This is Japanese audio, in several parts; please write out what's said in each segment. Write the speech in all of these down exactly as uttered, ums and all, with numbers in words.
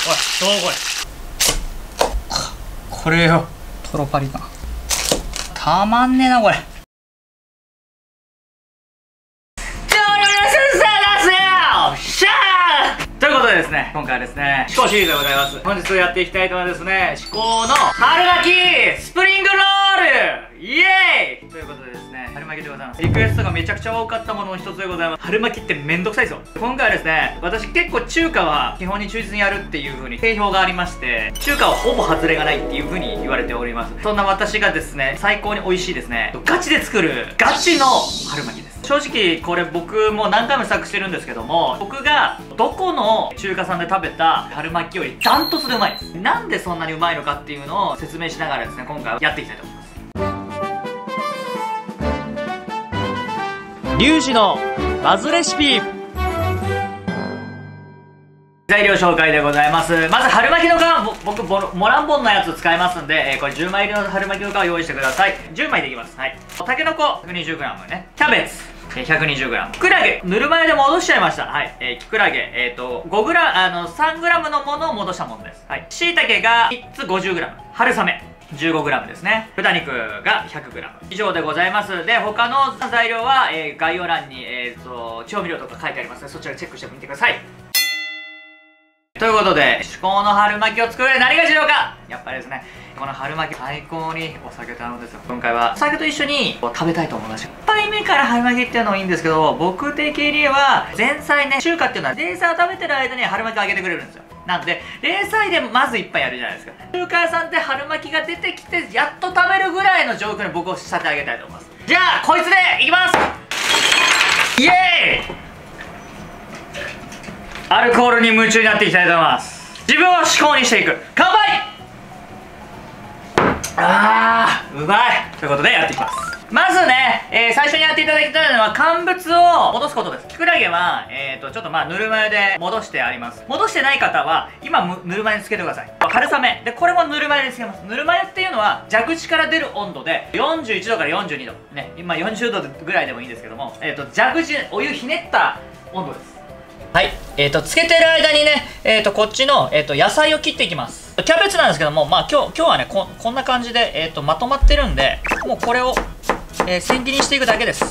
どうこれ。これよ。トロパリ感。たまんねえな、これ。ということでですね、今回はですね、思考シリーズでございます。本日やっていきたいのはですね、思考の春巻きスプリングロールイエーイということでですね、春巻きでございます。リクエストがめちゃくちゃ多かったものの一つでございます。春巻きってめんどくさいですよ。今回はですね、私結構中華は基本に忠実にやるっていう風に定評がありまして、中華はほぼ外れがないっていう風に言われております。そんな私がですね、最高に美味しいですね、ガチで作るガチの春巻きです。正直これ僕も何回も試作してるんですけども、僕がどこの中華さんで食べた春巻きよりダントツでうまいです。なんでそんなにうまいのかっていうのを説明しながらですね、今回はやっていきたいと思います。リュウジのバズレシピ。材料紹介でございます。まず春巻きの皮、僕モランボンのやつ使いますんで、えー、これじゅうまい入りの春巻きの皮を用意してください。じゅうまいでいきます。はい。たけのこ ひゃくにじゅうグラム ね、キャベツひゃくにじゅうグラム、きくらげぬるま湯で戻しちゃいました。はい、えー、きくらげえっ、ー、とごグラム、あの さんグラム のものを戻したものです。はい。しいたけがみっつ ごじゅうグラム、 春雨じゅうごグラム ですね。豚肉が ひゃくグラム 以上でございます。で、他の材料は、えー、概要欄に、えー、と調味料とか書いてありますので、そちらチェックしてみてください。ということで、至高の春巻きを作る上で何が重要か、やっぱりですね、この春巻き最高にお酒と合うんですよ。今回はお酒と一緒に食べたいと思います。いっぱいめから春巻きっていうのもいいんですけど、僕的には前菜ね、中華っていうのは前菜を食べてる間に春巻きをあげてくれるんですよ。なんで冷菜でまず一杯やるじゃないですか。中華屋さんって春巻きが出てきてやっと食べるぐらいの状況に僕をさせてあげたいと思います。じゃあこいつでいきます。イエーイ。アルコールに夢中になっていきたいと思います。自分を至高にしていく。乾杯。あーうまい。ということでやっていきます。まずね、えー、最初にやっていただきたいのは乾物を戻すことです。きくらげは、えーと、ちょっとまあぬるま湯で戻してあります。戻してない方は今ぬるま湯につけてください。春雨で、これもぬるま湯につけます。ぬるま湯っていうのは蛇口から出る温度でよんじゅういちどからよんじゅうにどね、今よんじゅうどぐらいでもいいんですけども、えーと蛇口、お湯ひねった温度です。はい、えーとつけてる間にね、えーとこっちの、えーと野菜を切っていきます。キャベツなんですけども、まあ今日今日はね こ, こんな感じで、えーとまとまってるんで、もうこれをえー、千切りにしていくだけです。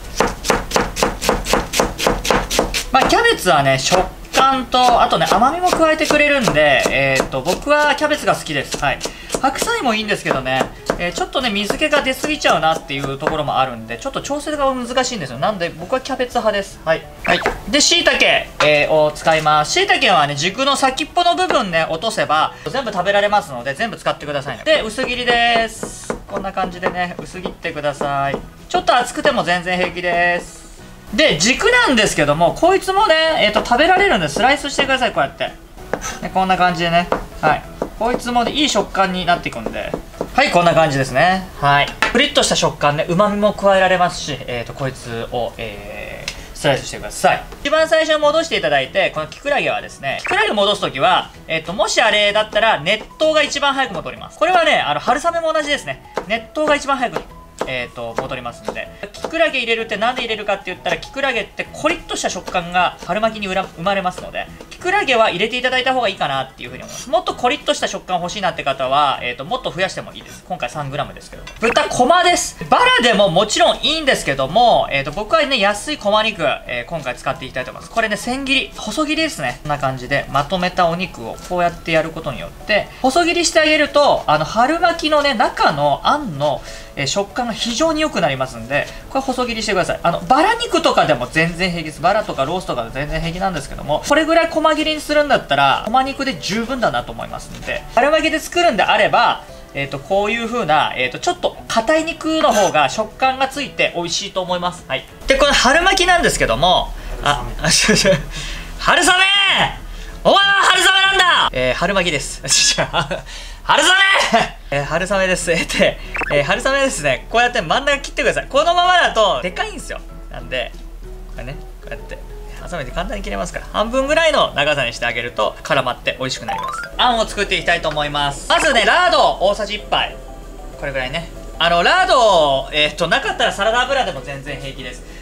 まあキャベツはね食感とあとね甘みも加えてくれるんで、えー、と僕はキャベツが好きです。はい。白菜もいいんですけどね、えー、ちょっとね水気が出過ぎちゃうなっていうところもあるんで、ちょっと調整が難しいんですよ。なんで僕はキャベツ派です。はい、はい、でしいたけ、えー、を使います。しいたけはね軸の先っぽの部分ね落とせば全部食べられますので、全部使ってくださいね。で薄切りです。こんな感じでね薄切ってください。ちょっと厚くても全然平気です。で軸なんですけども、こいつもね、えー、と食べられるんでスライスしてください。こうやってでこんな感じでね、はい、こいつもねいい食感になっていくんで、はい、こんな感じですね。はい、プリッとした食感ね、うまみも加えられますし、えー、とこいつを、えー、スライスしてください。一番最初に戻していただいて、このきくらげはですね、きくらげ戻すときは、えー、ともしあれだったら熱湯が一番早く戻ります。これはね、あの春雨も同じですね。熱湯が一番早くえーと戻りますので、きくらげ入れるってなんで入れるかって言ったら、きくらげってコリッとした食感が春巻きに生まれますので、きくらげは入れていただいた方がいいかなっていうふうに思います。もっとコリッとした食感欲しいなって方は、えーともっと増やしてもいいです。今回 さんグラム ですけど、豚こまです。バラでももちろんいいんですけども、えーと僕はね安いこま肉、えー、今回使っていきたいと思います。これね千切り細切りですね。こんな感じでまとめたお肉をこうやってやることによって細切りしてあげると、あの春巻きのね中のあんのえー、食感が非常に良くなりますんで、これ細切りしてください。あのバラ肉とかでも全然平気です。バラとかロースとかで全然平気なんですけども、これぐらい細切りにするんだったらこま肉で十分だなと思いますんで、春巻きで作るんであれば、えー、とこういう風な、えー、とちょっと硬い肉の方が食感がついて美味しいと思います。はい、でこの春巻きなんですけども、ああ春雨、お前は春雨なんだ、えー、春巻きです春雨えー、春雨です。えー、で、えー、春雨ですね、こうやって真ん中切ってください。このままだとでかいんですよ。なんでこれね、こうやって挟めて簡単に切れますから、半分ぐらいの長さにしてあげると絡まって美味しくなります。あんを作っていきたいと思います。まずねラード大さじいっぱい、これぐらいね。あのラード、えー、っとなかったらサラダ油でも全然平気です。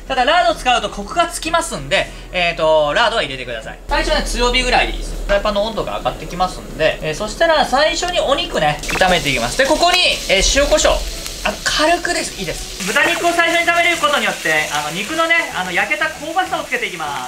ただラード使うとコクがつきますんで、えーとラードは入れてください。最初ね強火ぐらいでいいです。フライパンの温度が上がってきますんで、えー、そしたら最初にお肉ね炒めていきます。でここに、えー、塩コショウ、あ軽くです。いいです。豚肉を最初に炒めることによってあの肉のねあの焼けた香ばしさをつけていきます。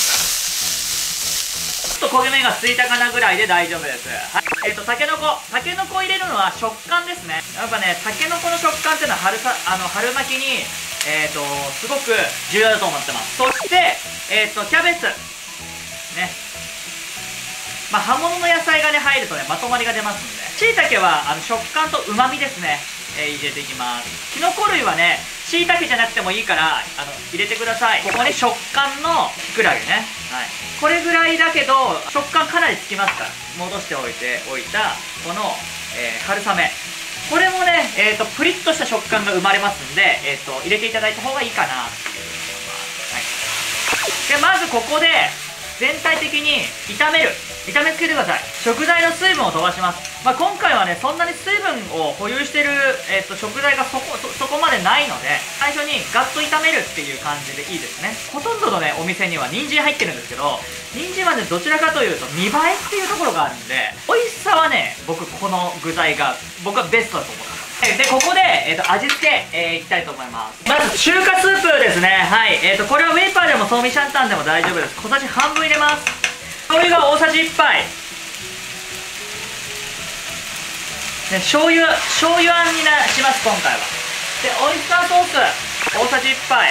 ちょっと焦げ目がついたかなぐらいで大丈夫です。はい、えっ、ー、とたけのこたけのこを入れるのは食感ですね。やっぱねたけのこの食感っていうのは春さあの春巻きにえっ、ー、とすごく重要だと思ってます。そしてえっ、ー、とキャベツね、まあ葉物の野菜がね入るとねまとまりが出ますんで、しいたけはあの食感とうまみですね、えー、入れていきます。きのこ類はねしいたけじゃなくてもいいからあの入れてください。ここに食感のきくらげね、はい、これぐらいだけど食感かなりつきますから。戻しておいておいたこの、えー、春雨、これもね、えーと、プリッとした食感が生まれますんで、えーと、入れていただいた方がいいかなって思います。はい、でまずここで全体的に炒める炒めつけてください。食材の水分を飛ばします。まあ、今回はねそんなに水分を保有してる、えー、と食材がそこ そ, そこまでないので、最初にガッと炒めるっていう感じでいいですね。ほとんどのねお店には人参入ってるんですけど、人参はねどちらかというと見栄えっていうところがあるんで、美味しさはね僕この具材が僕はベストだと思います。でここで、えー、と味付け、えー、いきたいと思います。まず中華スープですね。はい、えー、とこれはウェイパーでもソーミシャンタンでも大丈夫です。小さじ半分入れます。醤油が大さじいっぱい、ね、醤油醤油あんになします今回は。でオイスターソース大さじいっぱい、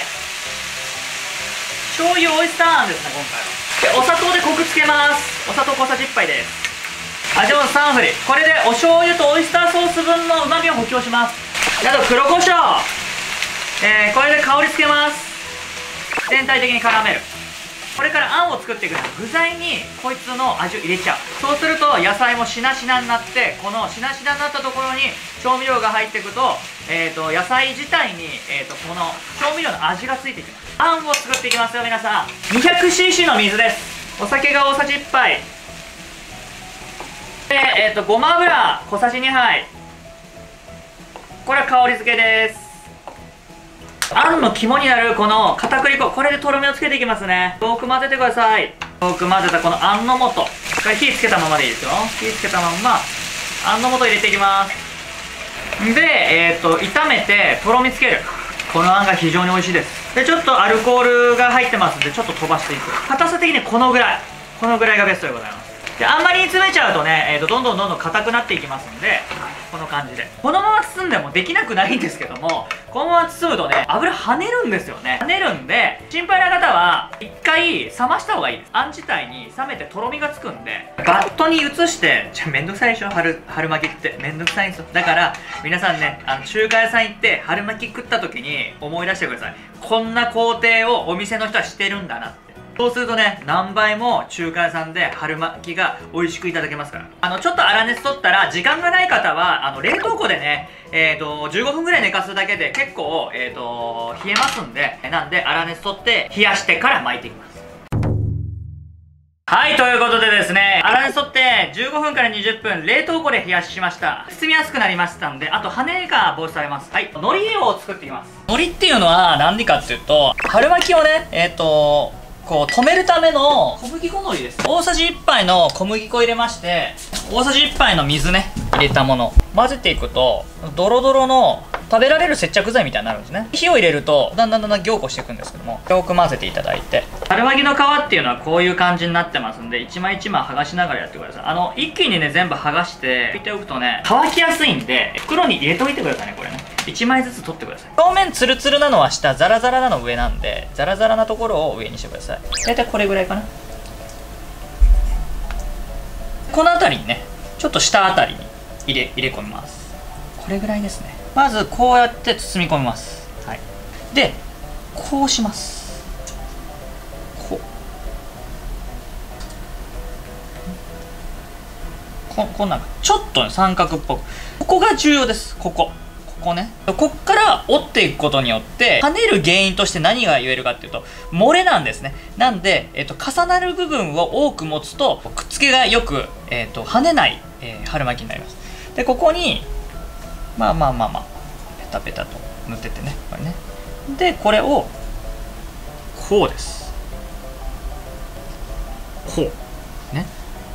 醤油オイスターあんですね今回は。でお砂糖でコクつけます。お砂糖小さじいっぱいです。味もさん振り。これでお醤油とオイスターソース分のうまみを補強します。あと黒胡椒、えー、これで香りつけます。全体的に絡める。これからあんを作っていくので具材にこいつの味を入れちゃう。そうすると野菜もしなしなになって、このしなしなになったところに調味料が入っていくと、えー、と野菜自体に、えー、とこの調味料の味がついていきます。あんを作っていきますよ皆さん。 にひゃくシーシー の水です。お酒が大さじいっぱいで、えー、とごま油小さじにはいこれは香り付けです。あんの肝になるこの片栗粉、これでとろみをつけていきますね。よく混ぜてください。よく混ぜたこのあんの素、これ火つけたままでいいですよ。火つけたまんまあんの素入れていきます。で、えー、と炒めてとろみつける。このあんが非常に美味しいです。でちょっとアルコールが入ってますんでちょっと飛ばしていく。硬さ的にこのぐらいこのぐらいがベストでございます。であんまり煮詰めちゃうとね、えー、とどんどんどんどん硬くなっていきますんで、この感じでこのまま包んでもできなくないんですけども、このまま包むとね油跳ねるんですよね。跳ねるんで心配な方は一回冷ました方がいいです。あん自体に冷めてとろみがつくんで、バットに移してちょめんどくさいでしょ、春春巻きってめんどくさいんですよ。だから皆さんねあの中華屋さん行って春巻き食った時に思い出してください。こんな工程をお店の人はしてるんだなって。そうするとね何倍も中華屋さんで春巻きが美味しくいただけますから。あのちょっと粗熱取ったら時間がない方はあの冷凍庫でねえーとじゅうごふんぐらい寝かすだけで結構えーと冷えますんで、なんで粗熱取って冷やしてから巻いていきます。はい、ということでですね、粗熱取ってじゅうごふんからにじゅっぷん冷凍庫で冷やしました。包みやすくなりましたんで、あと跳ねが防止されます。はい、海苔を作っていきます。海苔っていうのは何でかっていうと、春巻きをねえっ、ー、とこう止めるための小麦粉海苔です。大さじいっぱいの小麦粉入れまして、大さじいっぱいの水ね入れたもの混ぜていくとドロドロの食べられる接着剤みたいになるんですね。火を入れるとだんだんだんだん凝固していくんですけども、よく混ぜていただいて、春巻きの皮っていうのはこういう感じになってますんで、一枚一枚剥がしながらやってください。あの一気にね全部剥がして置いておくとね乾きやすいんで、袋に入れておいてくださいね。これねいちまいずつ取ってください。表面ツルツルなのは下、ザラザラなの上なんで、ザラザラなところを上にしてください。大体これぐらいかな。この辺りにねちょっと下あたりに入れ入れ込みます。これぐらいですね。まずこうやって包み込みます。はい、でこうします。こうここんなんかちょっと、ね、三角っぽく、ここが重要です。ここここね、こっから折っていくことによって跳ねる原因として何が言えるかっていうと漏れなんですね。なんで、えっと、重なる部分を多く持つとくっつけがよく、えっと、跳ねない、えー、春巻きになります。でここにまあまあまあまあペタペタと塗ってってね、これね。でこれをこうです。こうね、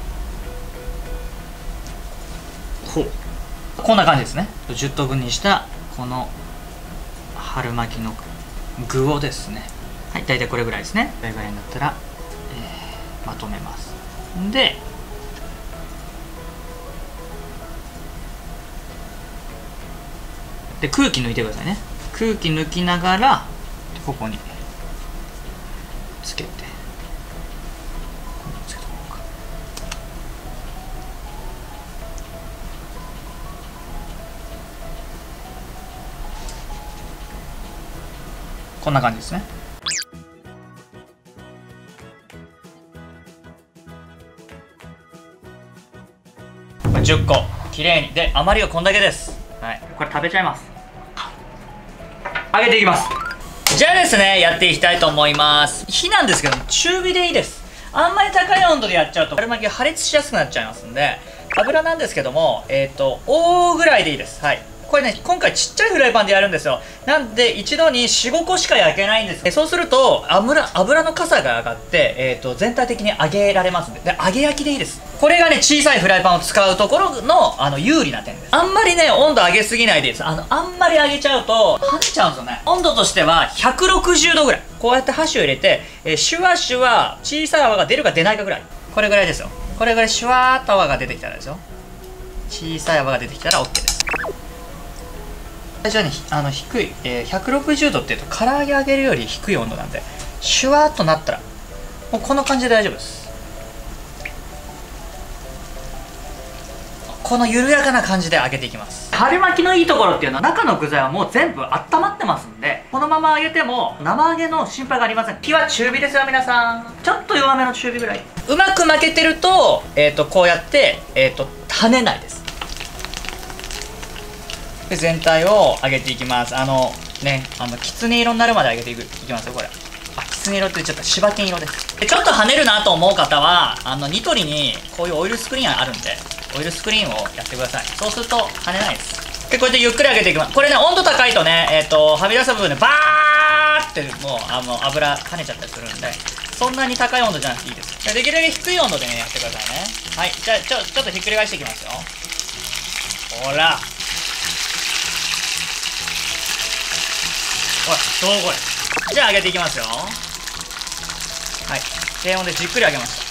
こうこんな感じですね。じゅっとうぶんにしたこの春巻きの具をですね、はい、大体これぐらいですね。これぐらいになったら、えー、まとめます。でで空気抜いてくださいね。空気抜きながらここにつけて、ここにつけとこうか。こんな感じですね。じゅっこきれいに。で余りはこんだけです。はい、これ食べちゃいます。揚げていきます。じゃあですね、やっていきたいと思います。火なんですけど中火でいいです。あんまり高い温度でやっちゃうと春巻きが破裂しやすくなっちゃいますんで、油なんですけどもえっ、ー、と大ぐらいでいいです。はい、これね今回ちっちゃいフライパンでやるんですよ。なんで一度に よん、ごこしか焼けないんです。えそうすると油油のかさが上がって、えー、と全体的に揚げられますんで、で揚げ焼きでいいです。これがね小さいフライパンを使うところのあの有利な点です。あんまりね温度上げすぎないでいいです。あのあんまり上げちゃうと跳ねちゃうんですよね。温度としてはひゃくろくじゅうどぐらい。こうやって箸を入れて、えー、シュワシュワ小さい泡が出るか出ないかぐらい。これぐらいですよ。これぐらいシュワーっと泡が出てきたらですよ。小さい泡が出てきたら OK です。最初にあの低い、えー、ひゃくろくじゅうどっていうと唐揚げ揚げるより低い温度なんで、シュワーっとなったらもうこの感じで大丈夫です。この緩やかな感じで揚げていきます。春巻きのいいところっていうのは中の具材はもう全部温まってますんで、このまま揚げても生揚げの心配がありません。火は中火ですよ皆さん。ちょっと弱めの中火ぐらい。うまく巻けてると、えー、とこうやって、えー、と跳ねないです。で全体を揚げていきます。あのねあのきつね色になるまで揚げていくいきますよ。これあきつね色って言っちゃった。柴犬色です。でちょっと跳ねるなと思う方はあのニトリにこういうオイルスクリーンあるんで、オイルスクリーンをやってください。そうすると跳ねないです。でこうやってゆっくり揚げていきます。これね温度高いとねえっ、ー、とはみ出した部分でバーってもうあの油跳ねちゃったりするんで、そんなに高い温度じゃなくていいです。できるだけ低い温度でねやってくださいね。はい、じゃあちょちょっとひっくり返していきますよ。ほらほらそうこれ。じゃあ揚げていきますよ。はい、低温でじっくり揚げました。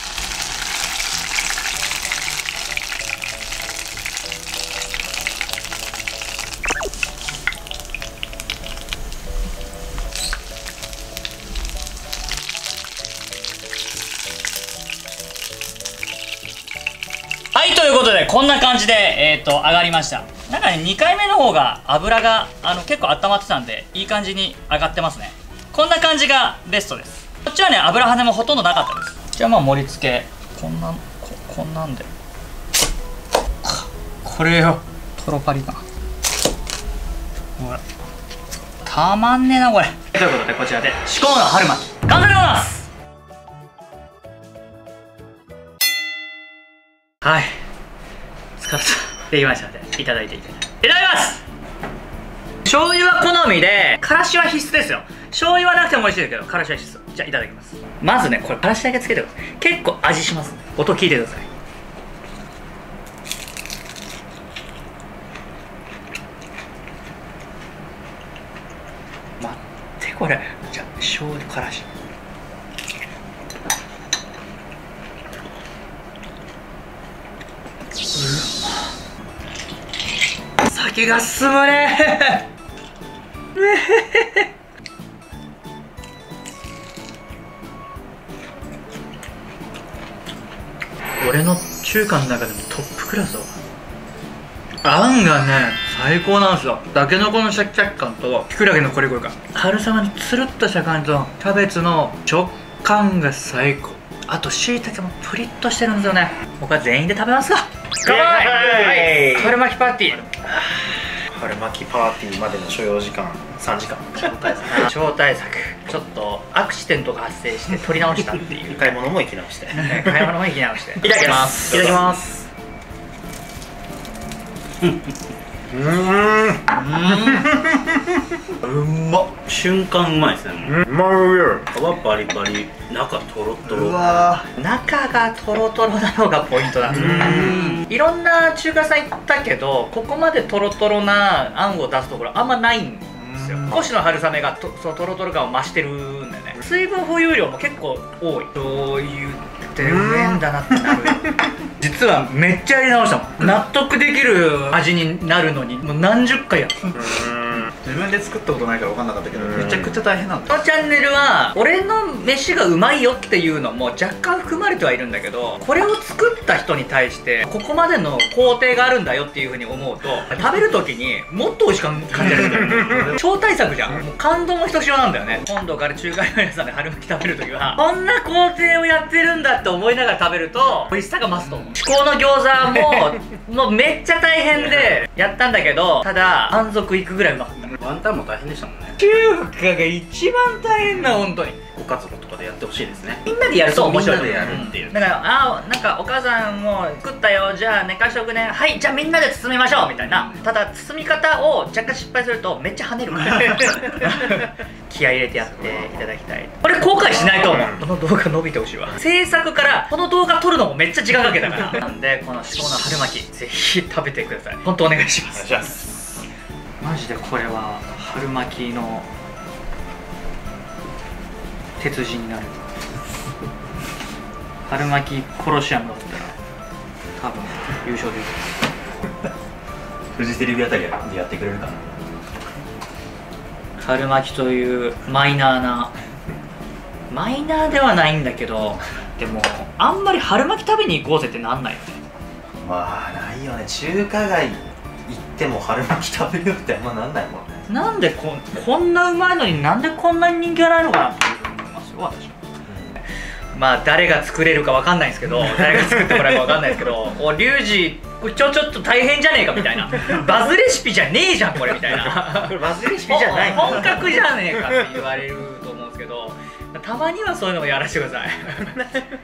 はい、ということでこんな感じで、えー、と上がりました。なんかねにかいめの方が油があの結構温まってたんでいい感じに上がってますね。こんな感じがベストです。こっちはね油跳ねもほとんどなかったです。じゃあまあ盛り付けこんな こ, こんなんでこれよトロパリかな。ほらたまんねえなこれ。ということでこちらで至高の春巻き完成でございます。はい疲れた。できましたのでいただいていきたい。いただきます。醤油は好みでからしは必須ですよ。醤油はなくても美味しいですけどからしは必須。じゃあいただきます。まずねこれからしだけつけてください。結構味しますね。音聞いてください。待ってこれ。じゃあ醤油からし酒が進むね俺の中華の中でもトップクラスだわ。あんがね最高なんですよ。たけのこのシャキシャキ感ときくらげのコリコリ感、春雨のつるっとした感じとキャベツの食感が最高。あとしいたけもプリッとしてるんですよね。僕は全員で食べますか。乾杯。春巻きパーティー。 春巻きパーティーまでの所要時間さんじかん。 超大作超大作。ちょっとアクシデントが発生して取り直したっていう買い物も行き直して買い物も行き直していただきます。 いただきます。 ーんうんまっ、瞬間うまいですね。もううまい。 皮バリバリ、中トロトロ。 うわ中がトロトロなのがポイントなんですよね。いろんな中華屋さん行ったけど、ここまでトロトロなあんを出すところあんまないんですよ。少しの春雨がとそのトロトロ感を増してるんだよね。水分保有量も結構多い。そう言ってうめえんだなってなる。実はめっちゃやり直したもん。納得できる味になるのにもう何十回やった。 自分で作ったことないから分かんなかったけど、めちゃくちゃ大変なんだ。 このチャンネルは俺の飯がうまいよっていうのも若干含まれてはいるんだけど、これを作った人に対してここまでの工程があるんだよっていうふうに思うと、食べる時にもっと美味しく感じるんだよ。超大作じゃん。もう感動もひとしおなんだよね。今度から中華料理屋さんで春巻き食べる時はこんな工程をやってるんだって思いながら食べると美味しさが増すと思う。至高の餃子ももうめっちゃ大変でやったんだけど、ただ満足いくぐらいうまかった。 ワンタンも大変でしたもんね。 中華が一番大変な、本当に。 ご家族とかでやってほしいですね。 みんなでやると面白い。 みんなでやるっていう。 だから、ああ、なんかお母さんも作ったよ、じゃあ寝かしとくね、はい、じゃあみんなで包みましょうみたいな。ただ包み方を若干失敗するとめっちゃ跳ねるから気合い入れてやっていただきたい。これ後悔しないと思う。この動画伸びてほしいわ。制作からこの動画撮るのもめっちゃ時間かけたからなんで、この至高の春巻きぜひ食べてください。本当お願いします。 お願いします。 マジでこれは春巻きの鉄人になる。春巻きコロシアムだったら多分優勝できる。 フジテレビあたりでやってくれるかな。 春巻きというマイナーなマイナーではないんだけど、でもあんまり春巻き食べに行こうぜってなんないよね。 まあないよね。中華街行っても春巻き食べようってあんまなんないもんね。 なんでここんなうまいのになんでこんなに人気がないのかなっていうふうに思いますよ、私は。まあ誰が作れるかわかんないんですけど、誰が作ってもらえるかわかんないですけど、おリュウジこれちょちょっと大変じゃねえかみたいな、バズレシピじゃねえじゃんこれみたいな、 バズレシピじゃない。 本格じゃねえかって言われると思うんですけど、たまにはそういうのもやらせてください。